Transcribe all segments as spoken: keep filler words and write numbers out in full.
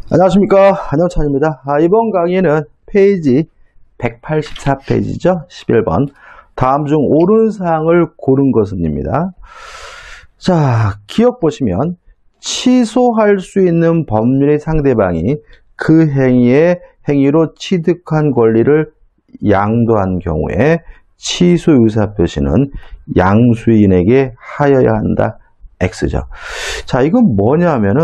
안녕하십니까, 안녕찬입니다. 아, 이번 강의는 페이지 백팔십사 페이지죠. 십일 번 다음 중 옳은 사항을 고른 것은입니다. 자, 기억 보시면 취소할 수 있는 법률의 상대방이 그 행위의 행위로 취득한 권리를 양도한 경우에 취소 의사표시는 양수인에게 하여야 한다. X죠. 자, 이건 뭐냐면은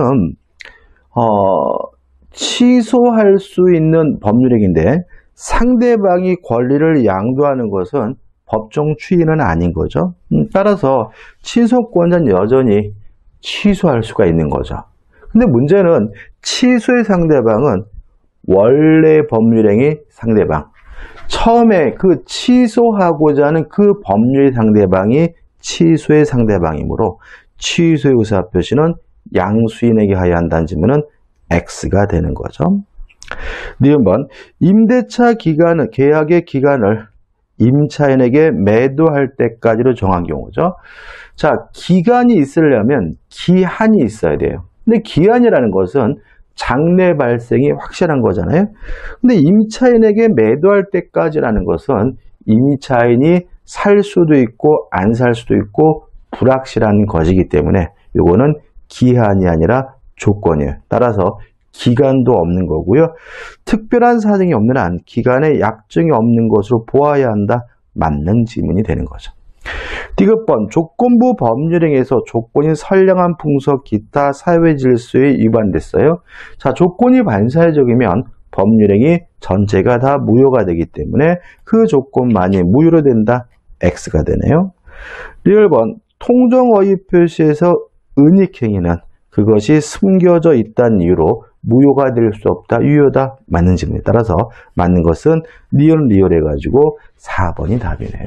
어, 취소할 수 있는 법률행위인데 상대방이 권리를 양도하는 것은 법정 추인은 아닌 거죠. 음, 따라서 취소권자는 여전히 취소할 수가 있는 거죠. 근데 문제는 취소의 상대방은 원래 법률행위 상대방, 처음에 그 취소하고자 하는 그 법률 상대방이 취소의 상대방이므로 취소의 의사표시는 양수인에게 하여야 한다는 질문은 X가 되는 거죠. 니은 번, 임대차 기간은, 계약의 기간을 임차인에게 매도할 때까지로 정한 경우죠. 자, 기간이 있으려면 기한이 있어야 돼요. 근데 기한이라는 것은 장래 발생이 확실한 거잖아요. 근데 임차인에게 매도할 때까지라는 것은 임차인이 살 수도 있고 안 살 수도 있고 불확실한 것이기 때문에 이거는 기한이 아니라 조건이에요. 따라서 기간도 없는 거고요. 특별한 사정이 없는 한 기간에 약정이 없는 것으로 보아야 한다. 맞는 질문이 되는 거죠. 디귿번, 조건부 법률행위에서 조건이 선량한 풍속 기타 사회 질서에 위반됐어요. 자, 조건이 반사회적이면 법률행위 전체가 다 무효가 되기 때문에 그 조건만이 무효로 된다. X가 되네요. 리을번, 통정어휘 표시에서 은닉행위는 그것이 숨겨져 있다는 이유로 무효가 될 수 없다. 유효다. 맞는 질문에 따라서 맞는 것은 리얼 리얼 해가지고 사 번이 답이네요.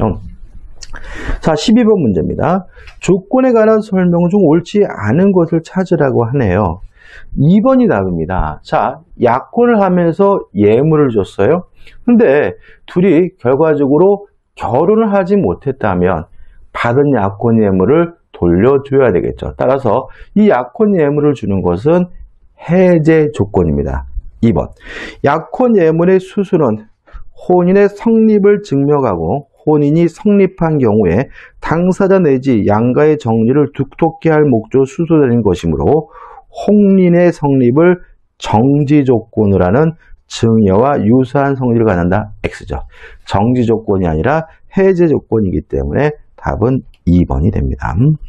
자, 십이 번 문제입니다. 조건에 관한 설명 중 옳지 않은 것을 찾으라고 하네요. 이 번이 답입니다. 자, 약혼을 하면서 예물을 줬어요. 근데 둘이 결과적으로 결혼을 하지 못했다면 받은 약혼 예물을 돌려줘야 되겠죠. 따라서 이 약혼 예물을 주는 것은 해제 조건입니다. 이 번, 약혼 예물의 수수는 혼인의 성립을 증명하고 혼인이 성립한 경우에 당사자 내지 양가의 정리를 두텁게 할 목적으로 수수되는 것이므로 혼인의 성립을 정지 조건으로 하는 증여와 유사한 성질을 갖는다. X죠. 정지 조건이 아니라 해제 조건이기 때문에 답은 이 번이 됩니다.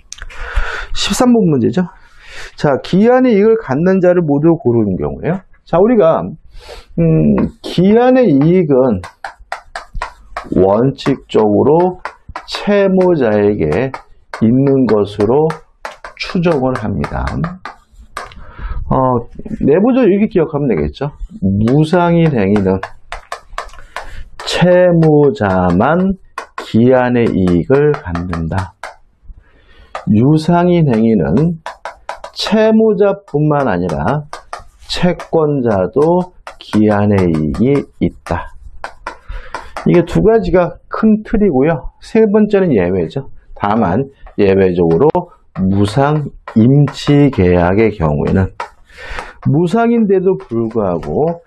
십삼 번 문제죠. 자, 기한의 이익을 갖는 자를 모두 고르는 경우에요. 자, 우리가 음, 기한의 이익은 원칙적으로 채무자에게 있는 것으로 추정을 합니다. 어, 내부적으로 이렇게 기억하면 되겠죠. 무상인 행위는 채무자만 기한의 이익을 갖는다. 유상인 행위는 채무자뿐만 아니라 채권자도 기한의 이익이 있다. 이게 두 가지가 큰 틀이고요. 세 번째는 예외죠. 다만 예외적으로 무상 임치 계약의 경우에는 무상인데도 불구하고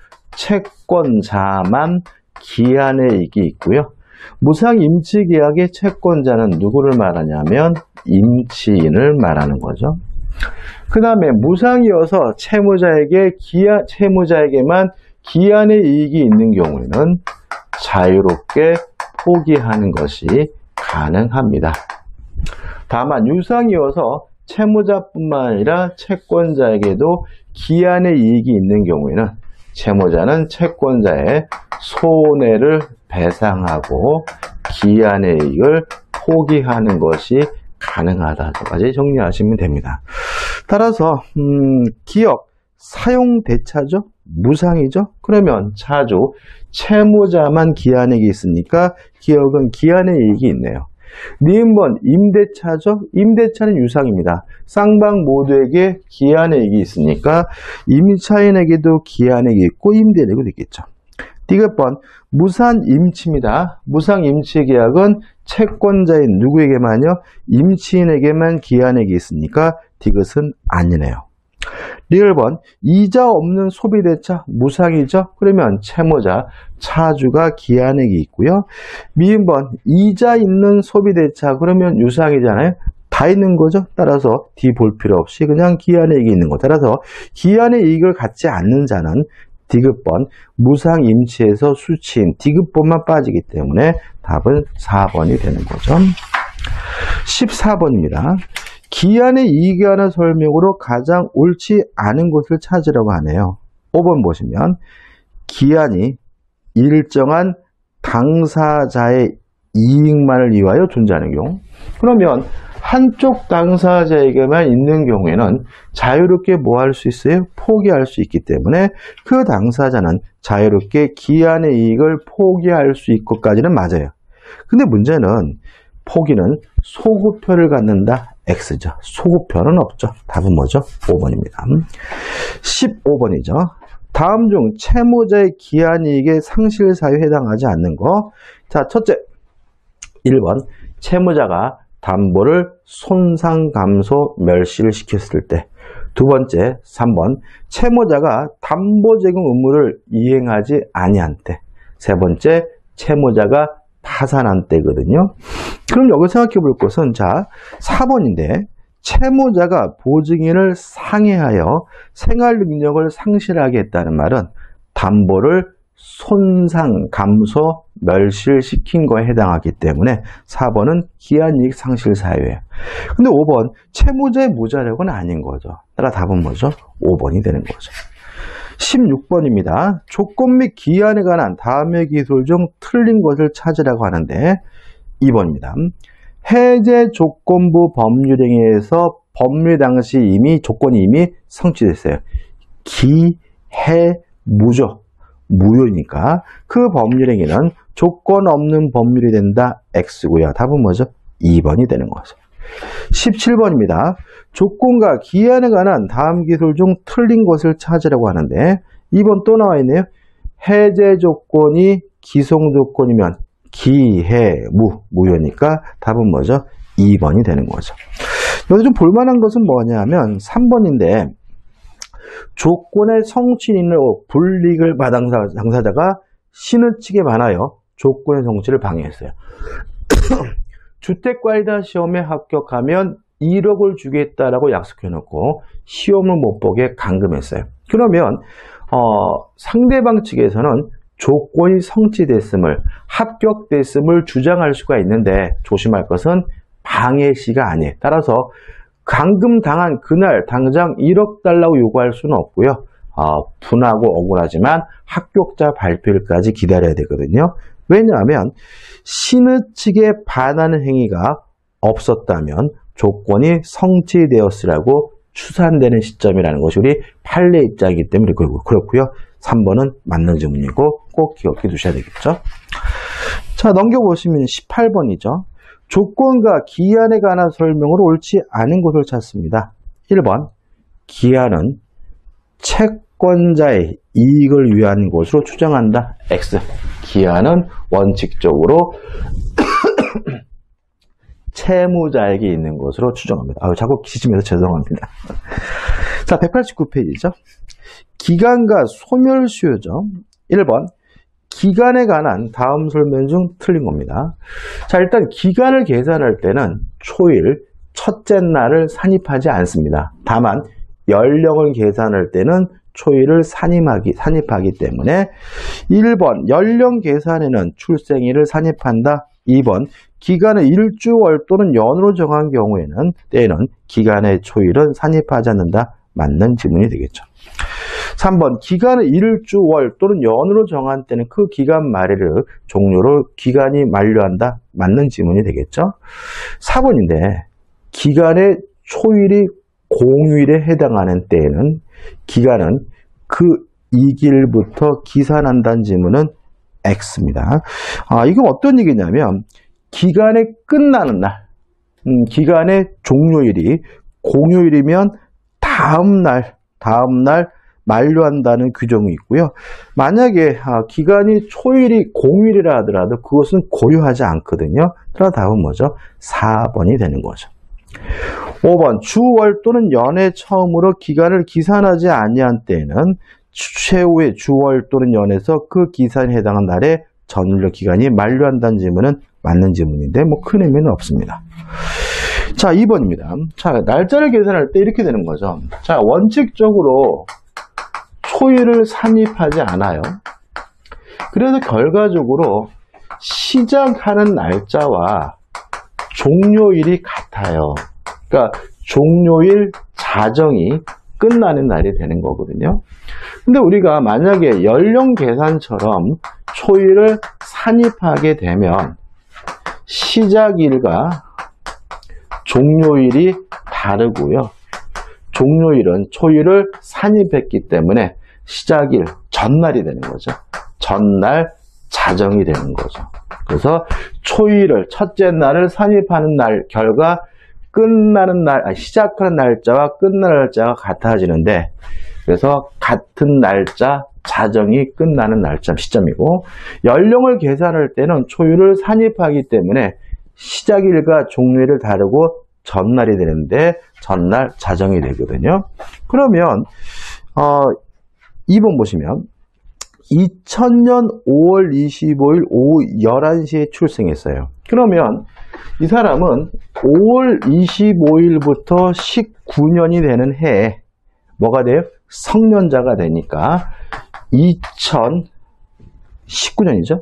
채권자만 기한의 이익이 있고요. 무상 임치 계약의 채권자는 누구를 말하냐면 임치인을 말하는 거죠. 그 다음에 무상이어서 채무자에게 기한, 채무자에게만 기한의 이익이 있는 경우에는 자유롭게 포기하는 것이 가능합니다. 다만 유상이어서 채무자뿐만 아니라 채권자에게도 기한의 이익이 있는 경우에는 채무자는 채권자의 손해를 배상하고 기한의 이익을 포기하는 것이 가능하다까지 정리하시면 됩니다. 따라서 음, 기억, 사용 대차죠? 무상이죠? 그러면 차주, 채무자만 기한이익이 있으니까 기억은 기한의 이익이 있네요. 니은번, 임대차죠? 임대차는 유상입니다. 쌍방 모두에게 기한의 이익이 있으니까 임차인에게도 기한의 이익이 있고 임대인에게도 있겠죠. 디귿번, 무상 임치입니다. 무상 임치 계약은 채권자인 누구에게만요? 임치인에게만 기한액이 있으니까 디귿은 아니네요. 일 번 이자 없는 소비대차 무상이죠. 그러면 채무자 차주가 기한액이 있고요. 미음 번 이자 있는 소비대차 그러면 유상이잖아요. 다 있는 거죠. 따라서 D 볼 필요 없이 그냥 기한액이 있는 거. 따라서 기한의 이익을 갖지 않는 자는 디귿번 무상 임치에서 수치인 디귿번만 빠지기 때문에 답은 사 번이 되는 거죠. 십사 번입니다. 기한의 이익에 관한 설명으로 가장 옳지 않은 것을 찾으라고 하네요. 오 번 보시면 기한이 일정한 당사자의 이익만을 위하여 존재하는 경우, 그러면 한쪽 당사자에게만 있는 경우에는 자유롭게 뭐 할 수 있어요? 포기할 수 있기 때문에 그 당사자는 자유롭게 기한의 이익을 포기할 수 있고까지는 맞아요. 근데 문제는 포기는 소구표를 갖는다. X죠. 소구표는 없죠. 답은 뭐죠? 오 번입니다. 십오 번이죠. 다음 중 채무자의 기한이익의 상실사유에 해당하지 않는 거. 자, 첫째, 일 번 채무자가 담보를 손상, 감소, 멸시를 시켰을 때. 두 번째, 삼 번 채무자가 담보 제공 의무를 이행하지 아니한 때. 세 번째, 채무자가 파산한 때거든요. 그럼 여기 생각해 볼 것은, 자, 사 번인데 채무자가 보증인을 상해하여 생활 능력을 상실하게 했다는 말은 담보를 손상, 감소, 멸실시킨 거에 해당하기 때문에 사 번은 기한이익 상실 사유예요. 근데 오 번 채무자의 무자력은 아닌 거죠. 따라 답은 뭐죠? 오 번이 되는 거죠. 십육 번입니다. 조건 및 기한에 관한 다음의 기술 중 틀린 것을 찾으라고 하는데 이 번입니다. 해제 조건부 법률행위에서 법률 당시 이미 조건이 이미 성취됐어요. 기, 해, 무죠. 무효니까 그 법률행위는 조건 없는 법률이 된다. X고요. 답은 뭐죠? 이 번이 되는 거죠. 십칠 번입니다. 조건과 기한에 관한 다음 기술 중 틀린 것을 찾으라고 하는데 이 번 또 나와 있네요. 해제 조건이 기성 조건이면 기, 해, 무, 무효니까 답은 뭐죠? 이 번이 되는 거죠. 여기서 좀 볼만한 것은 뭐냐면 삼 번인데 조건의 성취인으로 불이익을 받은 당사자가 신의측에 반하여 조건의 성취를 방해했어요. 주택관리사 시험에 합격하면 일억을 주겠다라고 약속해놓고 시험을 못 보게 감금했어요. 그러면 어, 상대방 측에서는 조건이 성취됐음을, 합격됐음을 주장할 수가 있는데 조심할 것은 방해시가 아니에요. 따라서 감금당한 그날 당장 일억 달라고 요구할 수는 없고요. 어, 분하고 억울하지만 합격자 발표일까지 기다려야 되거든요. 왜냐하면 신의 측에 반하는 행위가 없었다면 조건이 성취되었으라고 추산되는 시점이라는 것이 우리 판례 입장이기 때문에 그렇고요. 삼 번은 맞는 질문이고 꼭 기억해 두셔야 되겠죠. 자, 넘겨보시면 십팔 번이죠. 조건과 기한에 관한 설명으로 옳지 않은 것을 찾습니다. 일 번 기한은 채권자의 이익을 위한 것으로 추정한다. X. 기한은 원칙적으로 채무자에게 있는 것으로 추정합니다. 아유, 자꾸 기침해서 죄송합니다. 자, 백팔십구 페이지죠. 기간과 소멸수요죠. 일 번 기간에 관한 다음 설명 중 틀린 겁니다. 자, 일단 기간을 계산할 때는 초일, 첫째 날을 산입하지 않습니다. 다만 연령을 계산할 때는 초일을 산입하기, 산입하기 때문에 일 번 연령 계산에는 출생일을 산입한다. 이 번 기간을 일주월 또는 연으로 정한 경우에는 때에는 기간의 초일은 산입하지 않는다. 맞는 질문이 되겠죠. 삼 번 기간을 일주월 또는 연으로 정한 때는 그 기간 말일을 종료로 기간이 만료한다. 맞는 질문이 되겠죠. 사 번인데 기간의 초일이 공휴일에 해당하는 때에는 기간은 그 이 길부터 기산한다는 질문은 X입니다. 아, 이건 어떤 얘기냐면 기간의 끝나는 날, 음, 기간의 종료일이 공휴일이면 다음 날, 다음 날 만료한다는 규정이 있고요. 만약에 아, 기간이 초일이 공휴일이라 하더라도 그것은 고려하지 않거든요. 그러나 답은 뭐죠? 사 번이 되는 거죠. 오 번 주월 또는 연에 처음으로 기간을 기산하지 아니한 때에는 최후의 주월 또는 연에서 그 기산에 해당한 날에 전율력 기간이 만료한다는 질문은 맞는 질문인데 뭐 큰 의미는 없습니다. 자, 이 번입니다. 자, 날짜를 계산할 때 이렇게 되는 거죠. 자, 원칙적으로 초일을 산입하지 않아요. 그래서 결과적으로 시작하는 날짜와 종료일이 같아요. 그러니까 종료일 자정이 끝나는 날이 되는 거거든요. 근데 우리가 만약에 연령 계산처럼 초일을 산입하게 되면 시작일과 종료일이 다르고요. 종료일은 초일을 산입했기 때문에 시작일 전날이 되는 거죠. 전날 자정이 되는 거죠. 그래서 초일을 첫째 날을 산입하는 날 결과 끝나는 날, 아니, 시작하는 날짜와 끝나는 날짜가 같아지는데, 그래서 같은 날짜 자정이 끝나는 날짜 시점이고, 연령을 계산할 때는 초일을 산입하기 때문에 시작일과 종료일을 다르고 전날이 되는데 전날 자정이 되거든요. 그러면 어, 이 번 보시면 이천 년 오월 이십오일 오후 열한 시에 출생했어요. 그러면 이 사람은 오월 이십오일부터 십구 년이 되는 해에 뭐가 돼요? 성년자가 되니까 이천십구 년이죠.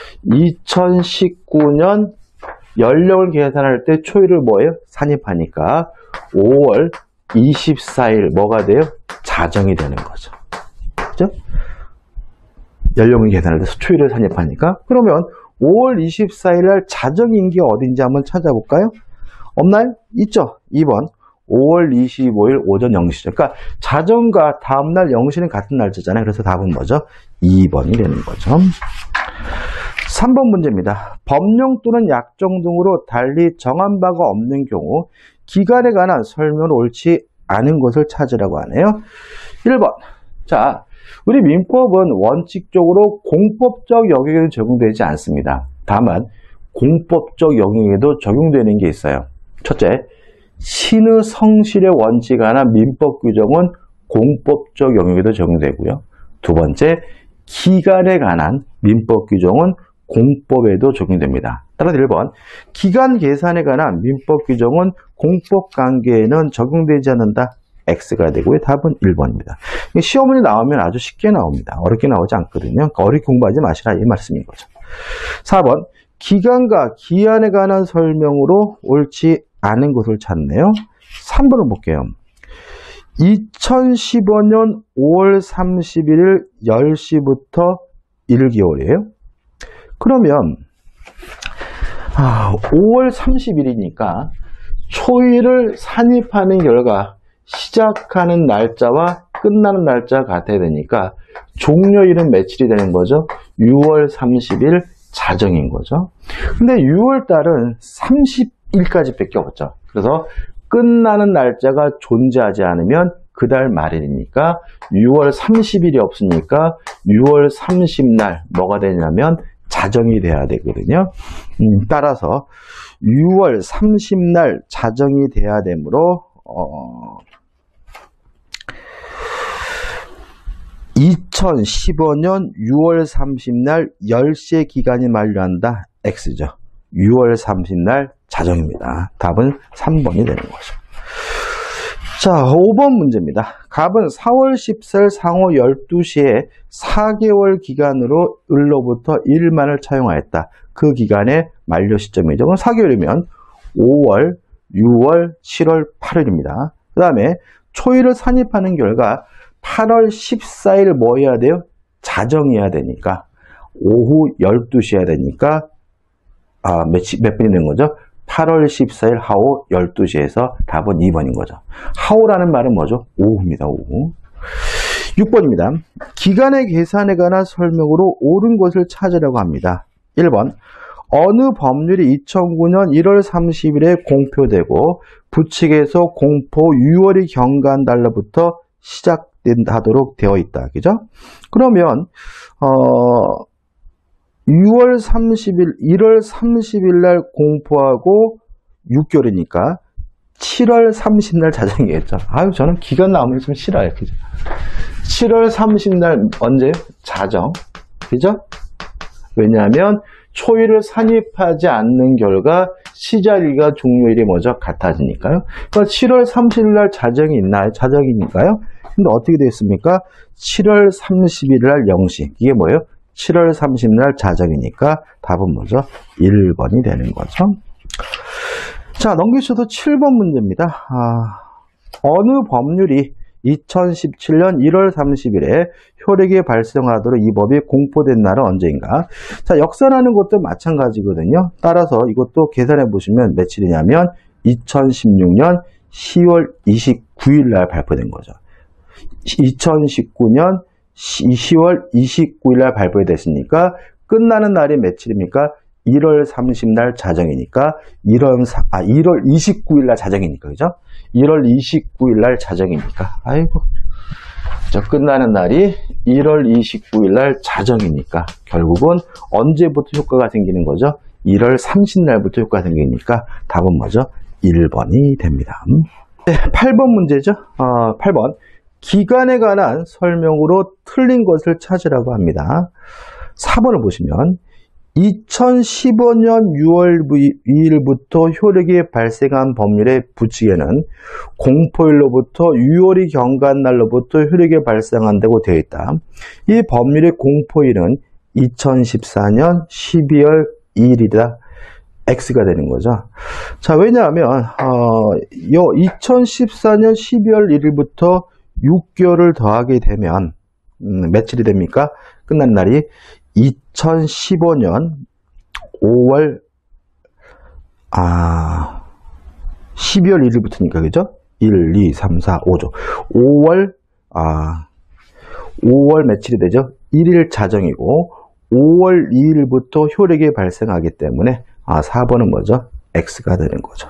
이천십구 년 연령을 계산할 때 초일을 뭐예요? 산입하니까 오월 이십사일 뭐가 돼요? 자정이 되는 거죠. 그죠? 연령을 계산할 때 초일을 산입하니까. 그러면 오월 이십사일 날 자정인 게 어딘지 한번 찾아볼까요? 없나요? 있죠. 이 번 오월 이십오일 오전 영 시죠. 그러니까 자정과 다음날 영 시는 같은 날짜잖아요. 그래서 답은 뭐죠? 이 번이 되는 거죠. 삼 번 문제입니다. 법령 또는 약정 등으로 달리 정한 바가 없는 경우 기간에 관한 설명은 옳지 않은 것을 찾으라고 하네요. 일 번. 자, 우리 민법은 원칙적으로 공법적 영역에는 적용되지 않습니다. 다만 공법적 영역에도 적용되는 게 있어요. 첫째, 신의 성실의 원칙에 관한 민법 규정은 공법적 영역에도 적용되고요. 두 번째, 기간에 관한 민법 규정은 공법에도 적용됩니다. 따라서 일 번, 기간 계산에 관한 민법 규정은 공법 관계에는 적용되지 않는다. X가 되고요. 답은 일 번입니다. 시험문이 나오면 아주 쉽게 나옵니다. 어렵게 나오지 않거든요. 그러니까 어렵게 공부하지 마시라 이 말씀인 거죠. 사 번, 기간과 기한에 관한 설명으로 옳지 않은 것을 찾네요. 삼 번을 볼게요. 이천십오 년 오월 삼십일일 열 시부터 일 개월이에요. 그러면 아, 오월 삼십일이니까 초일을 산입하는 결과 시작하는 날짜와 끝나는 날짜가 같아야 되니까 종료일은 며칠이 되는 거죠? 유월 삼십일 자정인 거죠. 근데 유월 달은 삼십일까지 밖에 없죠. 그래서 끝나는 날짜가 존재하지 않으면 그 달 말일이니까 유월 삼십일이 없으니까 유월 삼십날 뭐가 되냐면 자정이 돼야 되거든요. 음, 따라서 유월 삼십날 자정이 돼야 되므로 어, 이천십오 년 유월 삼십날 열 시의 기간이 만료한다. X죠. 유월 삼십날 자정입니다. 답은 삼 번이 되는 거죠. 자, 오 번 문제입니다. 갑은 사월 십사일 상호 열두 시에 사 개월 기간으로 을로부터 일만을 차용하였다. 그 기간의 만료 시점이죠. 그럼 사 개월이면 오월, 유월, 칠월, 팔월입니다. 그 다음에 초일을 산입하는 결과 팔월 십사일 뭐 해야 돼요? 자정해야 되니까 오후 열두 시 해야 되니까 아, 몇, 몇 분이 되는 거죠? 팔월 십사일 하오 열두 시에서 답은 이 번인 거죠. 하오라는 말은 뭐죠? 오후입니다. 오후. 육 번입니다. 기간의 계산에 관한 설명으로 옳은 것을 찾으라고 합니다. 일 번. 어느 법률이 이천구 년 일월 삼십일에 공표되고 부칙에서 공포 유월이 경과한 달로부터 시작하도록 되어 있다. 그죠? 그러면 어 유월 삼십일, 일월 삼십일 날 공포하고 육 개월이니까 칠월 삼십날 자정이겠죠. 아유, 저는 기간 나오면 좀 싫어요. 그죠? 칠월 삼십날 언제? 자정. 그죠? 왜냐하면 초일을 산입하지 않는 결과 시작일과 종료일이 뭐죠? 같아지니까요. 그러니까 칠월 삼십일날 자정이 있나요? 자정이니까요. 근데 어떻게 되었습니까? 칠월 삼십일날 영 시. 이게 뭐예요? 칠월 삼십날 자정이니까 답은 뭐죠? 일 번이 되는 거죠. 자, 넘기셔도 칠 번 문제입니다. 아, 어느 법률이 이천십칠년 일월 삼십일에 효력이 발생하도록 이 법이 공포된 날은 언제인가? 자, 역사라는 것도 마찬가지거든요. 따라서 이것도 계산해 보시면 며칠이냐면 이천십육년 시월 이십구일날 발표된 거죠. 이천십구년 시월 이십구일날 발표됐으니까 끝나는 날이 며칠입니까? 일월 삼십날 자정이니까 일월, 아, 일월 이십구일날 자정이니까, 그죠? 일월 이십구일날 자정이니까. 아이고. 저 끝나는 날이 일월 이십구일날 자정이니까 결국은 언제부터 효과가 생기는 거죠? 일월 삼십날부터 효과가 생기니까 답은 뭐죠? 일 번이 됩니다. 네, 팔 번 문제죠. 어, 팔 번. 기간에 관한 설명으로 틀린 것을 찾으라고 합니다. 사 번을 보시면 이천십오년 유월 이일부터 효력이 발생한 법률의 부칙에는 공포일로부터 유월이 경과한 날로부터 효력이 발생한다고 되어 있다. 이 법률의 공포일은 이천십사년 십이월 이일이다. X가 되는 거죠. 자, 왜냐하면 어, 이천십사년 십이월 일일부터 육 개월을 더하게 되면 음, 며칠이 됩니까? 끝난 날이 이천십오년 오월 아 십이월 일일부터니까 그죠? 일, 이, 삼, 사, 오죠. 오월 아 오월 며칠이 되죠? 일일 자정이고 오월 이일부터 효력이 발생하기 때문에 아 사 번은 뭐죠? X가 되는 거죠.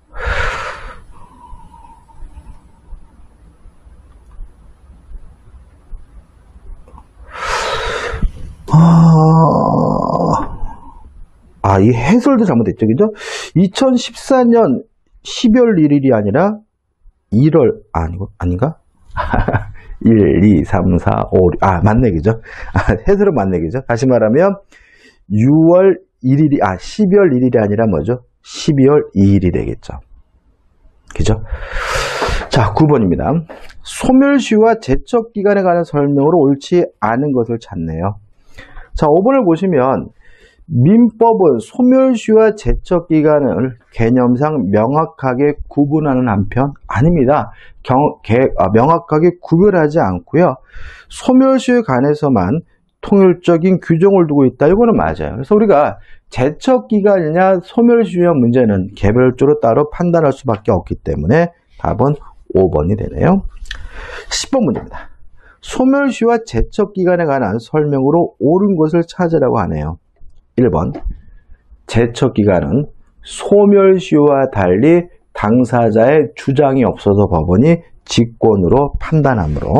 아, 이 해설도 잘못됐죠, 그죠? 이천십사년 십이월 일일이 아니라 일월, 아니고, 아닌가? 일, 이, 삼, 사, 오, 아, 맞네, 그죠? 아, 해설은 맞네, 그죠? 다시 말하면, 유월 일일이, 아, 십이월 일일이 아니라 뭐죠? 십이월 이일이 되겠죠. 그죠? 자, 구 번입니다. 소멸시효와 제척기간에 관한 설명으로 옳지 않은 것을 찾네요. 자, 오 번을 보시면 민법은 소멸시효와 제척기간을 개념상 명확하게 구분하는 한편 아닙니다. 경, 개, 아, 명확하게 구별하지 않고요. 소멸시효에 관해서만 통일적인 규정을 두고 있다. 이거는 맞아요. 그래서 우리가 제척기간이냐 소멸시효 문제는 개별적으로 따로 판단할 수밖에 없기 때문에 답은 오 번이 되네요. 십 번 문제입니다. 소멸시효와 제척기간에 관한 설명으로 옳은 것을 찾으라고 하네요. 일 번. 제척기간은 소멸시효와 달리 당사자의 주장이 없어서 법원이 직권으로 판단하므로.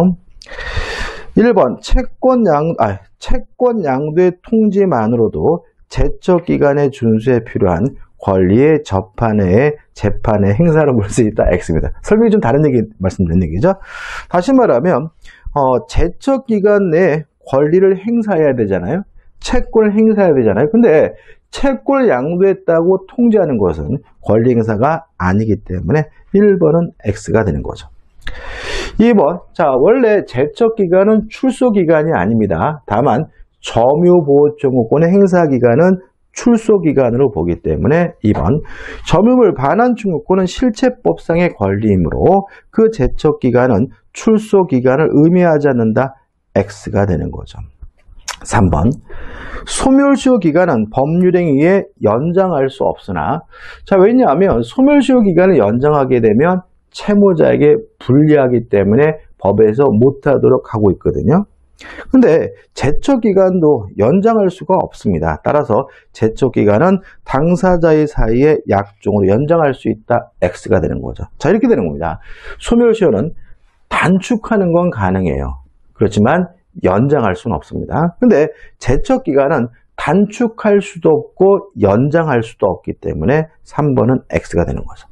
일 번. 채권 양, 아, 채권 양도의 통지만으로도 제척기간의 준수에 필요한 권리의 접한의 재판의 행사로 볼 수 있다. X입니다. 설명이 좀 다른 얘기 말씀드린 얘기죠. 다시 말하면 어, 제척기간 내에 권리를 행사해야 되잖아요. 채권을 행사해야 되잖아요. 근데 채권을 양도했다고 통지하는 것은 권리 행사가 아니기 때문에 일 번은 X가 되는 거죠. 이 번. 자, 원래 제척기간은 출소기간이 아닙니다. 다만 점유보호청구권의 행사기간은 출소기간으로 보기 때문에 이 번. 점유물 반환청구권은 실체법상의 권리이므로 그 제척기간은 출소기간을 의미하지 않는다. X가 되는 거죠. 삼 번. 소멸시효 기간은 법률에 의해 연장할 수 없으나, 자, 왜냐하면 소멸시효 기간을 연장하게 되면 채무자에게 불리하기 때문에 법에서 못하도록 하고 있거든요. 근데 제척기간도 연장할 수가 없습니다. 따라서 제척기간은 당사자의 사이에 약정으로 연장할 수 있다. X가 되는 거죠. 자, 이렇게 되는 겁니다. 소멸시효는 단축하는 건 가능해요. 그렇지만 연장할 수는 없습니다. 근데 제척기간은 단축할 수도 없고 연장할 수도 없기 때문에 삼 번은 X가 되는 거죠.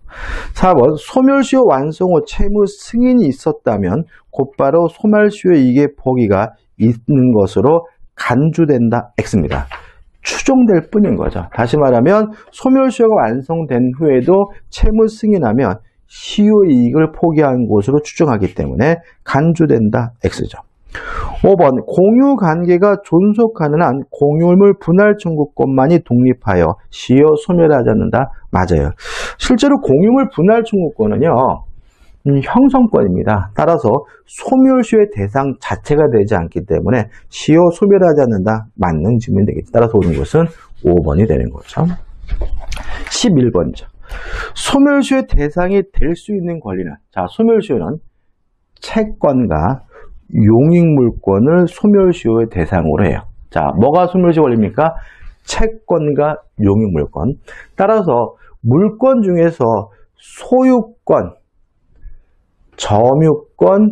사 번 소멸시효 완성 후 채무 승인이 있었다면 곧바로 소멸시효 이익의 포기가 있는 것으로 간주된다. X입니다. 추정될 뿐인 거죠. 다시 말하면 소멸시효가 완성된 후에도 채무 승인하면 시효 이익을 포기한 것으로 추정하기 때문에 간주된다. X죠. 오 번 공유 관계가 존속하는 한 공유물 분할 청구권만이 독립하여 시효 소멸하지 않는다. 맞아요. 실제로 공유물 분할 청구권은요 음, 형성권입니다. 따라서 소멸시효의 대상 자체가 되지 않기 때문에 시효 소멸하지 않는다. 맞는 질문이 되겠죠. 따라서 옳은 것은 오 번이 되는 거죠. 십일 번이죠. 소멸시효의 대상이 될 수 있는 권리는, 자, 소멸시효는 채권과 용익물권을 소멸시효의 대상으로 해요. 자, 뭐가 소멸시효 권리입니까? 채권과 용익물권. 따라서 물권 중에서 소유권, 점유권,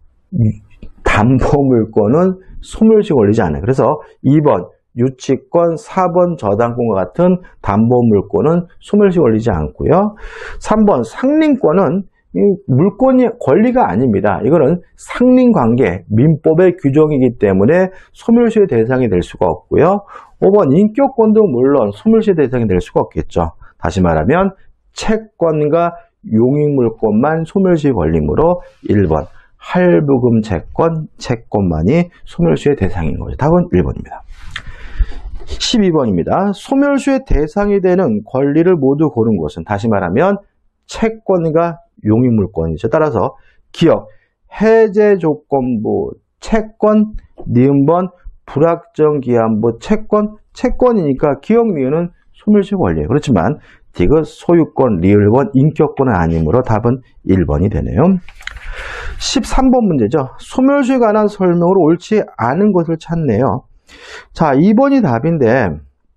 담보물권은 소멸시효 권리지 않아요. 그래서 이 번 유치권, 사 번 저당권과 같은 담보물권은 소멸시효 권리지 않고요. 삼 번 상린권은 이 물권이 권리가 아닙니다. 이거는 상린관계, 민법의 규정이기 때문에 소멸시효의 대상이 될 수가 없고요. 오 번 인격권도 물론 소멸시효의 대상이 될 수가 없겠죠. 다시 말하면 채권과 용익물권만 소멸시효 권리므로 일 번 할부금 채권, 채권만이 소멸시효의 대상인 거죠. 답은 일 번입니다. 십이 번입니다. 소멸시효의 대상이 되는 권리를 모두 고른 것은, 다시 말하면 채권과 용익물권이죠. 따라서 기억, 해제조건부 채권, 니은번 불확정기한부 채권, 채권이니까 기억, 니은은 소멸시효 권리예요. 그렇지만 디귿 소유권, 리을번 인격권은 아니므로 답은 일 번이 되네요. 십삼 번 문제죠. 소멸시효에 관한 설명으로 옳지 않은 것을 찾네요. 자, 이 번이 답인데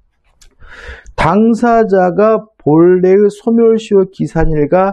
당사자가 본래의 소멸시효 기산일과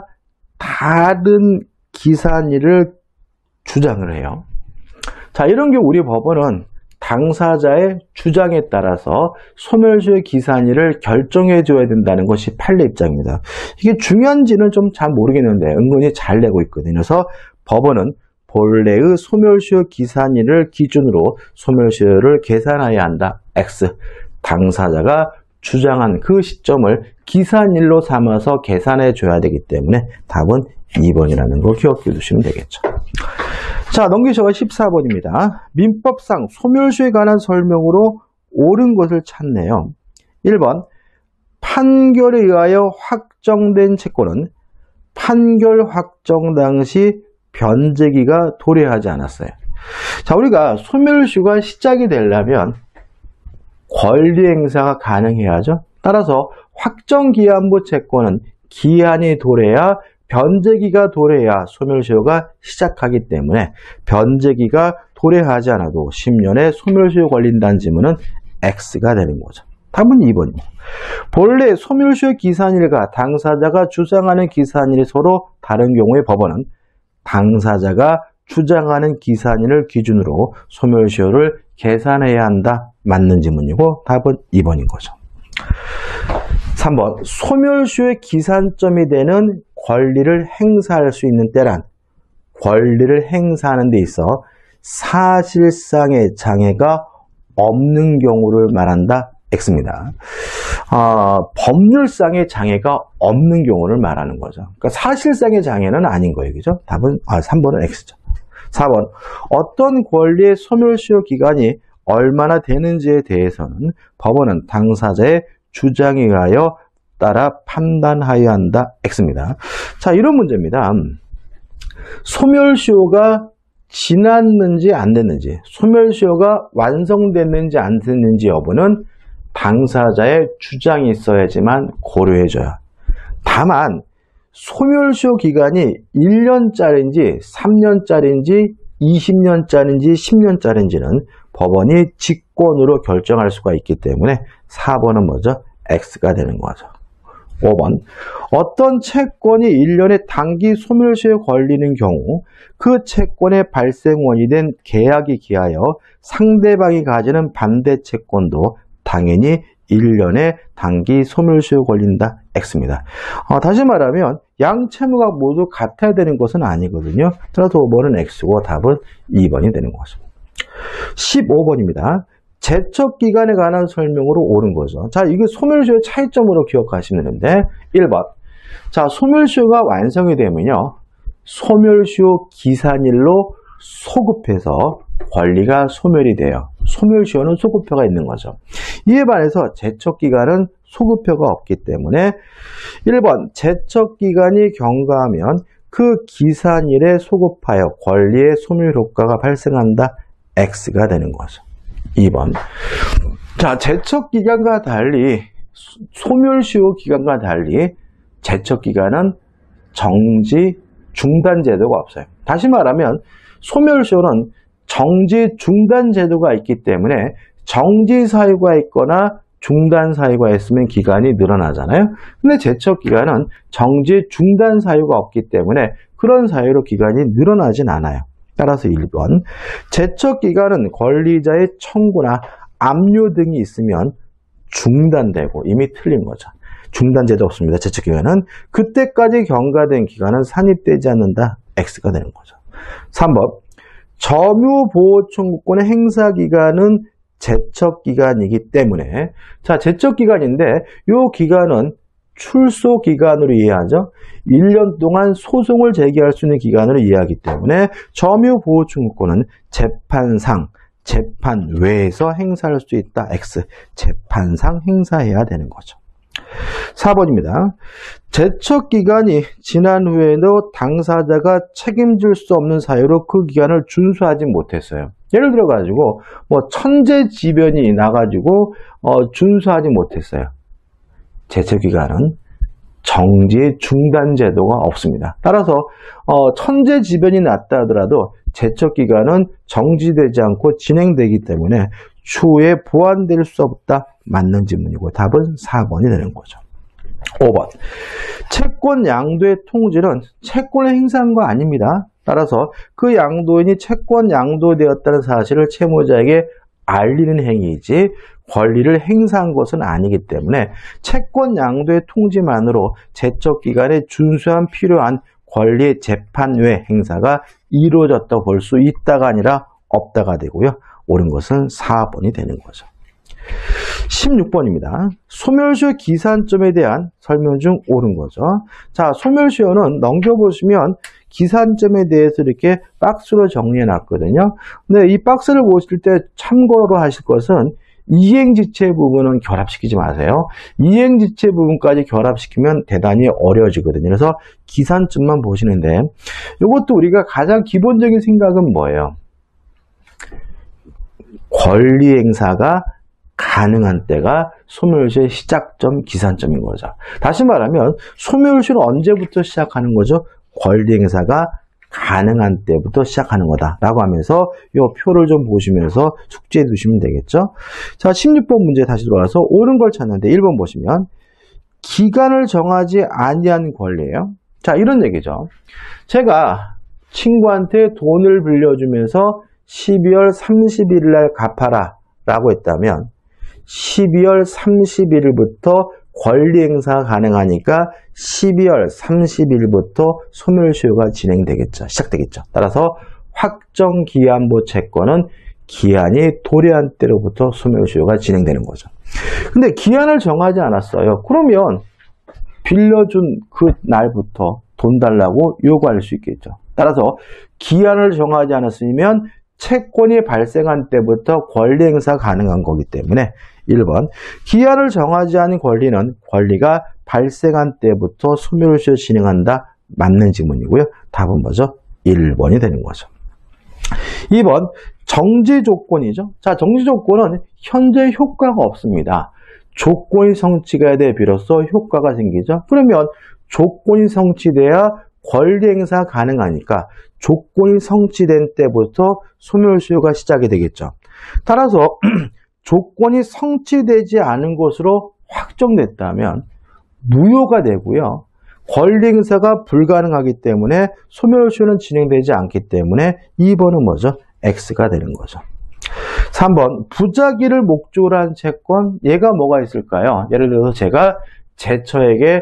다른 기산일을 주장을 해요. 자, 이런 경우 우리 법원은 당사자의 주장에 따라서 소멸시효 기산일을 결정해 줘야 된다는 것이 판례 입장입니다. 이게 중요한지는 좀 잘 모르겠는데 은근히 잘 내고 있거든요. 그래서 법원은 본래의 소멸시효 기산일을 기준으로 소멸시효를 계산해야 한다. X. 당사자가 주장한 그 시점을 기산일로 삼아서 계산해 줘야 되기 때문에 답은 이 번이라는 거 기억해 두시면 되겠죠. 자, 넘기셔서 십사 번입니다. 민법상 소멸시효에 관한 설명으로 옳은 것을 찾네요. 일 번 판결에 의하여 확정된 채권은 판결 확정 당시 변제기가 도래하지 않았어요. 자, 우리가 소멸시효가 시작이 되려면 권리 행사가 가능해야죠. 따라서 확정기한부 채권은 기한이 도래야, 변제기가 도래야 소멸시효가 시작하기 때문에 변제기가 도래하지 않아도 십 년에 소멸시효 걸린다는 지문은 X가 되는 거죠. 답은 이 번입니다. 본래 소멸시효 기산일과 당사자가 주장하는 기산일이 서로 다른 경우에 법원은 당사자가 주장하는 기산일을 기준으로 소멸시효를 계산해야 한다. 맞는 지문이고 답은 이 번인 거죠. 삼 번 소멸시효의 기산점이 되는 권리를 행사할 수 있는 때란 권리를 행사하는 데 있어 사실상의 장애가 없는 경우를 말한다. X입니다. 어, 법률상의 장애가 없는 경우를 말하는 거죠. 그러니까 사실상의 장애는 아닌 거예요. 그죠? 답은 아, 삼 번은 X죠. 사 번 어떤 권리의 소멸시효 기간이 얼마나 되는지에 대해서는 법원은 당사자의 주장에 의하여 따라 판단하여야 한다. X입니다. 자, 이런 문제입니다. 소멸시효가 지났는지 안 됐는지, 소멸시효가 완성됐는지 안 됐는지 여부는 당사자의 주장이 있어야지만 고려해줘요. 다만 소멸시효 기간이 일 년짜리인지 삼 년짜리인지 이십 년짜리인지 십 년짜리인지는 법원이 직권으로 결정할 수가 있기 때문에 사 번은 뭐죠? X가 되는 거죠. 오 번 어떤 채권이 일 년의 단기 소멸시효에 걸리는 경우 그 채권의 발생 원인이 된 계약이 기하여 상대방이 가지는 반대 채권도 당연히 일 년의 단기 소멸시효에 걸린다. X입니다. 어, 다시 말하면 양 채무가 모두 같아야 되는 것은 아니거든요. 따라서 오 번은 X고 답은 이 번이 되는 거죠. 십오 번입니다. 제척기간에 관한 설명으로 옳은 거죠. 자, 이게 소멸시효의 차이점으로 기억하시면 되는데 일 번. 자, 소멸시효가 완성이 되면요. 소멸시효 기산일로 소급해서 권리가 소멸이 돼요. 소멸시효는 소급표가 있는 거죠. 이에 반해서 제척기간은 소급표가 없기 때문에 일 번 제척기간이 경과하면 그 기산일에 소급하여 권리의 소멸 효과가 발생한다. X가 되는 거죠. 이 번. 자, 제척기간과 달리 소멸시효 기간과 달리 제척기간은 정지 중단 제도가 없어요. 다시 말하면 소멸시효는 정지 중단 제도가 있기 때문에 정지 사유가 있거나 중단 사유가 있으면 기간이 늘어나잖아요. 근데 제척기간은 정지 중단 사유가 없기 때문에 그런 사유로 기간이 늘어나진 않아요. 따라서 일 번. 제척기간은 권리자의 청구나 압류 등이 있으면 중단되고, 이미 틀린 거죠. 중단제도 없습니다. 제척기간은. 그때까지 경과된 기간은 산입되지 않는다. X가 되는 거죠. 삼 번. 점유보호청구권의 행사기간은 제척기간이기 때문에, 자, 제척기간인데 이 기간은 출소기간으로 이해하죠. 일 년 동안 소송을 제기할 수 있는 기간으로 이해하기 때문에 점유보호청구권은 재판상, 재판 외에서 행사할 수 있다. X. 재판상 행사해야 되는 거죠. 사 번입니다. 제척기간이 지난 후에도 당사자가 책임질 수 없는 사유로 그 기간을 준수하지 못했어요. 예를 들어 가지고 뭐 천재지변이 나가지고 어, 준수하지 못했어요. 제척기간은 정지 중단 제도가 없습니다. 따라서 어, 천재지변이 났다 하더라도 제척기간은 정지되지 않고 진행되기 때문에 추후에 보완될 수 없다. 맞는 질문이고 답은 사 번이 되는 거죠. 오 번. 채권 양도의 통지는 채권을 행사한 거 아닙니다. 따라서 그 양도인이 채권 양도되었다는 사실을 채무자에게 알리는 행위이지 권리를 행사한 것은 아니기 때문에 채권 양도의 통지만으로 제척기간에 준수한 필요한 권리의 재판 외 행사가 이루어졌다고 볼 수 있다가 아니라 없다가 되고요. 옳은 것은 사 번이 되는 거죠. 십육 번입니다. 소멸시효 기산점에 대한 설명 중 옳은 거죠. 자, 소멸시효는 넘겨보시면 기산점에 대해서 이렇게 박스로 정리해 놨거든요. 근데 이 박스를 보실 때 참고로 하실 것은 이행지체 부분은 결합시키지 마세요. 이행지체 부분까지 결합시키면 대단히 어려워지거든요. 그래서 기산점만 보시는데 이것도 우리가 가장 기본적인 생각은 뭐예요? 권리 행사가 가능한 때가 소멸시효의 시작점, 기산점인 거죠. 다시 말하면 소멸시효는 언제부터 시작하는 거죠? 권리 행사가 가능한 때부터 시작하는 거다라고 하면서 이 표를 좀 보시면서 숙지해 두시면 되겠죠. 자, 십육 번 문제 다시 돌아와서 옳은 걸 찾는데 일 번 보시면 기간을 정하지 아니한 권리예요. 자, 이런 얘기죠. 제가 친구한테 돈을 빌려주면서 십이월 삼십일 날 갚아라 라고 했다면 십이월 삼십일일부터 권리 행사가 가능하니까 십이월 삼십일부터 소멸시효가 진행되겠죠. 시작되겠죠. 따라서 확정기한부 채권은 기한이 도래한 때로부터 소멸시효가 진행되는 거죠. 근데 기한을 정하지 않았어요. 그러면 빌려준 그 날부터 돈 달라고 요구할 수 있겠죠. 따라서 기한을 정하지 않았으면 채권이 발생한 때부터 권리 행사가 가능한 거기 때문에 일 번. 기한을 정하지 않은 권리는 권리가 발생한 때부터 소멸시효 진행한다. 맞는 지문이고요. 답은 뭐죠? 일 번이 되는 거죠. 이 번. 정지 조건이죠. 자, 정지 조건은 현재 효과가 없습니다. 조건이 성취가 돼야 비로소 효과가 생기죠. 그러면 조건이 성취돼야 권리 행사가 가능하니까 조건이 성취된 때부터 소멸시효가 시작이 되겠죠. 따라서 조건이 성취되지 않은 것으로 확정됐다면 무효가 되고요. 권리 행사가 불가능하기 때문에 소멸시효는 진행되지 않기 때문에 이 번은 뭐죠? X가 되는 거죠. 삼 번. 부작위를 목적으로 한 채권, 얘가 뭐가 있을까요? 예를 들어서 제가 제처에게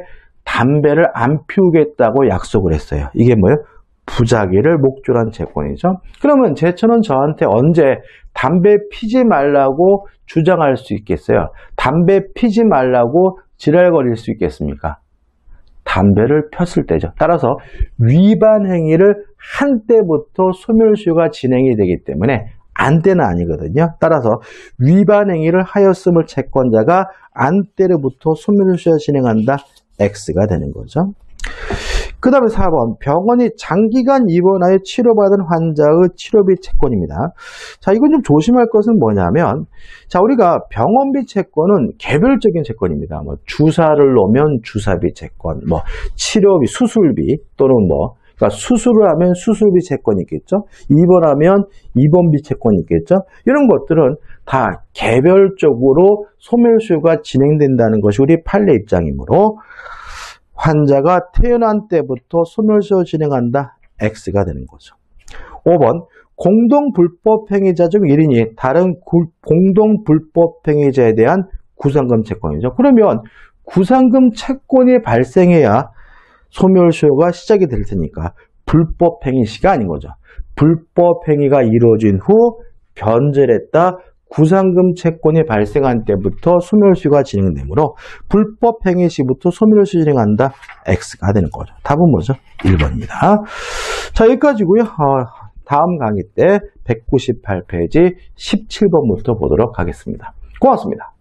담배를 안 피우겠다고 약속을 했어요. 이게 뭐예요? 부작위를 목적으로 한 채권이죠. 그러면 제천은 저한테 언제 담배 피지 말라고 주장할 수 있겠어요? 담배 피지 말라고 지랄거릴 수 있겠습니까? 담배를 폈을 때죠. 따라서 위반 행위를 한 때부터 소멸시효가 진행이 되기 때문에 안 때는 아니거든요. 따라서 위반 행위를 하였음을 채권자가 안 때로부터 소멸시효가 진행한다. X가 되는 거죠. 그 다음에 사 번 병원이 장기간 입원하여 치료받은 환자의 치료비 채권입니다. 자, 이건 좀 조심할 것은 뭐냐면, 자, 우리가 병원비 채권은 개별적인 채권입니다. 뭐 주사를 놓으면 주사비 채권, 뭐 치료비, 수술비 또는 뭐 그러니까 수술을 하면 수술비 채권이 있겠죠. 입원하면 입원비 채권이 있겠죠. 이런 것들은 다 개별적으로 소멸시효가 진행된다는 것이 우리 판례 입장이므로 환자가 태어난 때부터 소멸시효 진행한다. X가 되는 거죠. 오 번 공동불법행위자 중 일 인이 다른 공동불법행위자에 대한 구상금 채권이죠. 그러면 구상금 채권이 발생해야 소멸시효가 시작이 될 테니까 불법행위 시가 아닌 거죠. 불법행위가 이루어진 후 변절했다. 구상금 채권이 발생한 때부터 소멸시효가 진행되므로 불법행위 시부터 소멸시효 진행한다. X가 되는 거죠. 답은 뭐죠? 일 번입니다. 자, 여기까지고요. 어, 다음 강의 때 백구십팔 페이지 십칠 번부터 보도록 하겠습니다. 고맙습니다.